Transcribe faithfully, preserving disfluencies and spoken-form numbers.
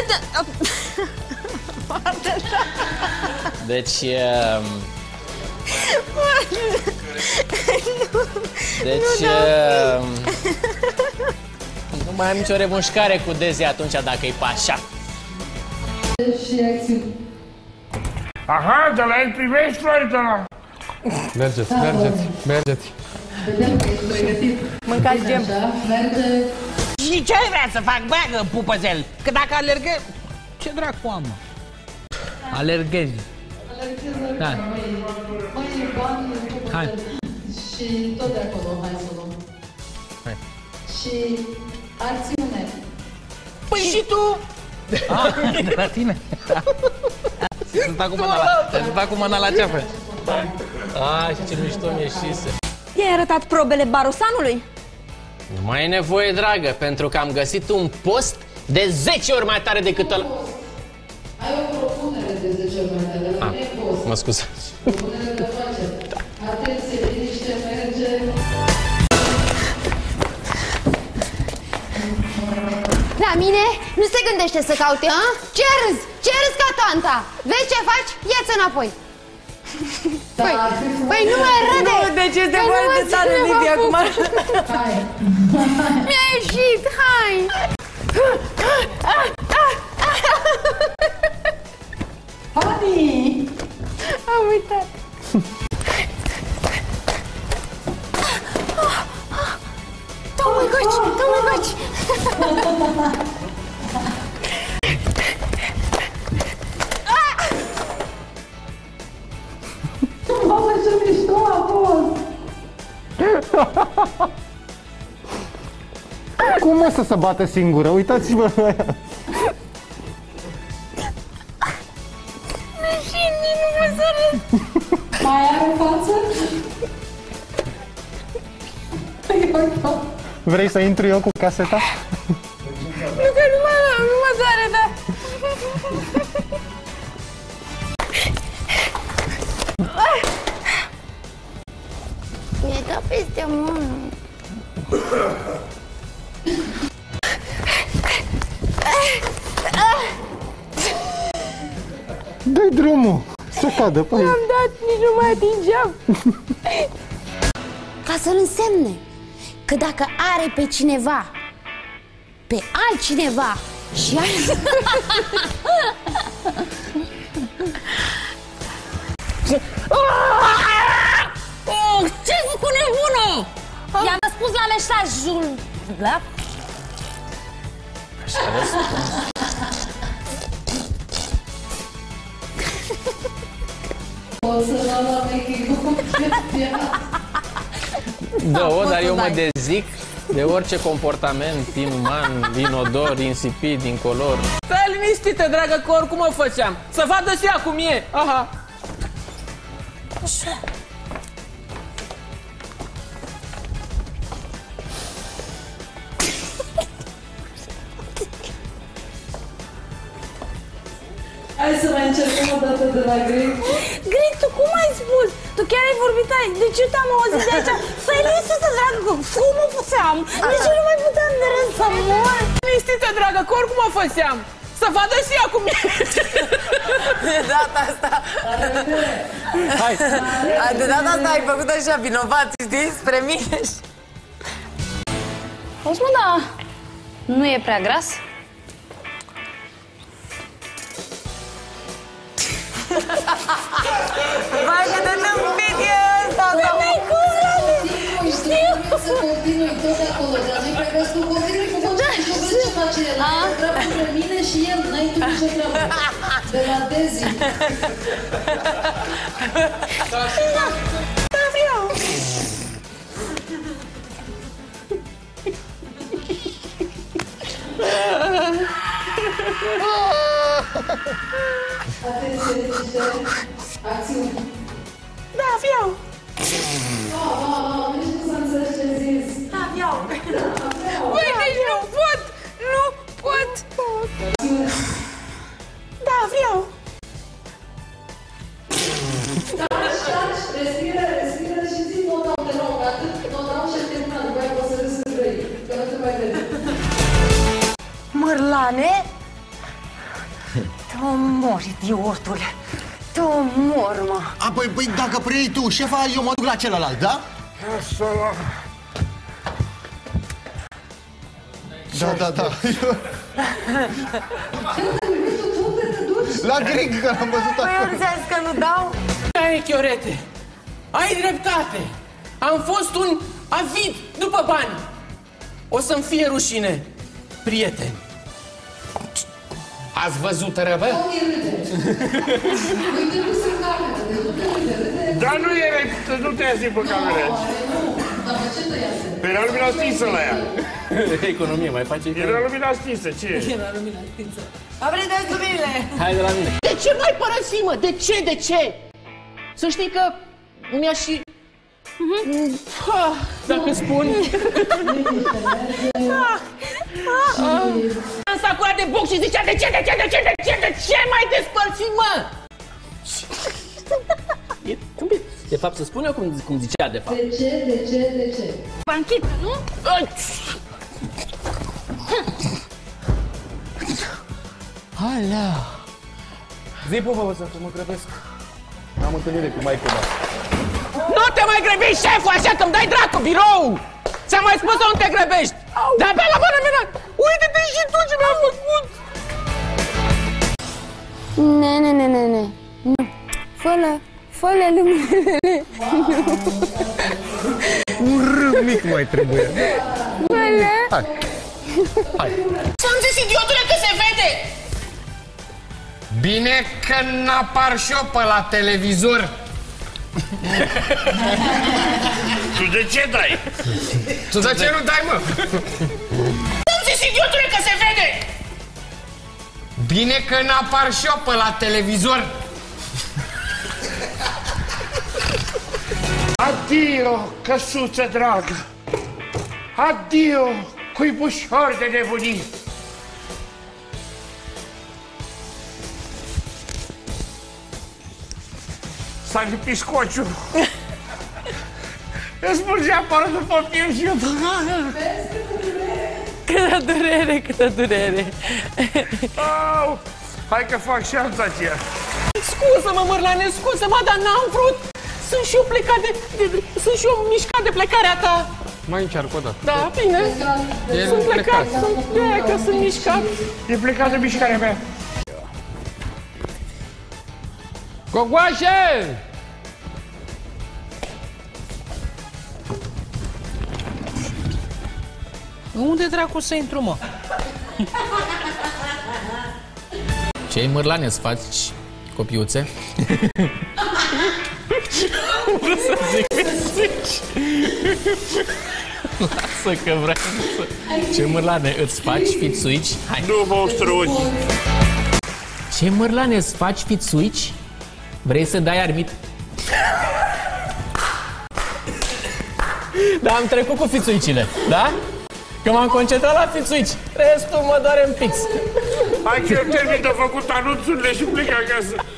Deci... Deci... Nu mai am nicio remușcare cu Dezi atunci dacă e pe așa. Și acțiune. Aha, de la el privești, Florica? Mergeți, mergeți, mergeți. Vedem că ești pregătit. Mâncați gem. Merge. Și ce vrea să fac, bagă, pupăzel? Că dacă alergă... Ce dracu am, mă? Alerghezi. Alergezi, da. Mâine, bani, hai. Și tot de acolo, hai să luăm. Hai. Și acțiune. Păi și tu? Ah, de la tine? Să stau cu mâna la, să stau cu mâna la ceafă. Ah, și ce mișto mi ieșise. I-ai arătat probele Barosanului? Nu mai e nevoie, dragă, pentru că am găsit un post de zece ori mai tare decât ăla. Ai o propunere de zece ori mai tare, dar nu e post. Mă scuzați. Propunere de afaceri. Atenție, liniște, merge. La mine nu se gândește să caute, a? Ce râzi? Ce râzi ca tanta? Vezi ce faci? Ia-ți înapoi. Păi, păi nu mai râde! Nu, deci este foarte tare, Lidia, acum. Hai! Mi-a ieșit, hai! Hani! Am uitat. Oh my God! Oh my God! Mamă, ce mișto a fost! Cum o să se bată singură? Uitați-vă la ea. Mai are față? Vrei să intru eu cu caseta? Nu că nu mă, nu mă doare, da. Mi-ai dat peste mână. Dă-i drumul! Să cadă, păi! Am dat, nici nu mai atingeam. Ca să-l însemne că dacă are pe cineva, pe altcineva și alt... Oh, ce-ai făcut, nebună? I-am răspuns la mesajul, da? Așa răspuns. O să dau la mechii. Da, dar eu mă dezic de orice comportament inuman, inodor, insipid, incolor. Stai liniștită, dragă, că oricum o făceam. Să vadă și ea cum e. Aha. Așa. Hai să mai încercăm o dată de la Greg. Greg, tu cum ai spus? Tu chiar ai vorbit aici. Deci eu te-am auzit de aici. Stai liniștită, dragă, cum o făceam? Deci eu nu mai puteam de râs să mor. Liniștită, dragă, că oricum o făceam. Să vadă și ea cum e. De data asta. Hai! De data asta ai făcut așa vinovat, știi, spre mine. Auzi, mă, da, nu e prea gras? Vai, că de tâmpit e ăsta! N-ai cum, frate! Știu! Să continui tot de acolo, dar nu-i prea gras, tu continui cu voce și tu vezi ce face el. Ai treabă între mine și el, n-ai tu nicio treabă. De la Dezi. Da, vreau! Atenție, liniște, acțiune. Da, vreau! Va, va, va, nici nu s-a înțeles ce zis. Da, vreau! Băi, deci nu pot! Nu pot! Acțiune. Da, vreau! Taci, respiră, respiră și zi notau, te rog, atât notau și ai terminat, după aia poți să râzi în grăi, că nu te mai vede. Mărlane? Te omor, idiotul. Te omor, mă. Apoi, păi, dacă preiei tu, șefa, eu mă duc la celălalt, da? Da, da, da. La grec, că l-am văzut acolo. Păi eu ți-am zis că nu dau? Hai, Chiorete, ai dreptate. Am fost un avid după bani. O să-mi fie rușine, prieteni. Ați văzut răbă? Dar nu e, nu te ia zi pe cameră. Păi era lumina stinsă la ea. Economie, mai face economie. Era lumina stinsă, ce e? Era lumina stinsă. Aprindeți luminile! Hai de la mine. De ce m-ai părăsit, mă? De ce, de ce? Să știi că mi-a și... Dacă spun... Am sacura de box și zicea de ce, de ce, de ce, de ce, de ce m-ai despărțit, mă? E tâmpit. De fapt, să spun eu cum, cum zicea, de fapt. De ce, de ce, de ce? Banchită, nu? Alea. Zi, pupă, să mă grăbesc. Am întâlnire cu maică mea. Nu te mai grăbești, șeful, așa că-mi dai dracu birou! Ți-am mai spus să nu te grăbești! Dar pe la bună mea, uite-te și tu ce mi-a făcut! Ne, ne, ne, ne, ne. Fă-le, fă-le luminele. Un râu mic mai trebuie. Fă-le. Hai. Hai. Ți-am zis, idiotule, că se vede! Bine că n-apar și eu pe la televizor. Tu de ce dai? Tu de ce nu dai, mă? Ți-am zis, idiotule, că se vede! Bine că n-apar și eu pe la televizor. Adio, căsuță dragă! Adio, cuibușor de nebunii! S-a lipit scociul! Îți spurgea părul după piel și eu... Câtă durere, câtă durere! Au, hai că fac și alta aceea! Scuză-mă, Mărlane, scuză-mă, dar n-am vrut! Sunt și eu plecat de, de, de... Sunt și eu mișcat de plecarea ta! Mai încearcă o dată. Da, bine! El Sunt plecat, plecat. sunt plecat, sunt mișcat! E plecat de mișcarea mea! Gogoașe! Unde dracu să intru, mă? Ce-i, Mărlane, să faci copiuțe? Vreau să zic, zici. Lasă că vreau să... Ce, Mărlane, îți faci fițuici? Hai. Nu mă struni! Ce, Mărlane, îți faci fițuici? Vrei să dai armit? Da, am trecut cu fițuicile, da? Că m-am concentrat la fițuici. Restul mă doare în pix. Hai că eu termin de făcut anunțurile și plec acasă.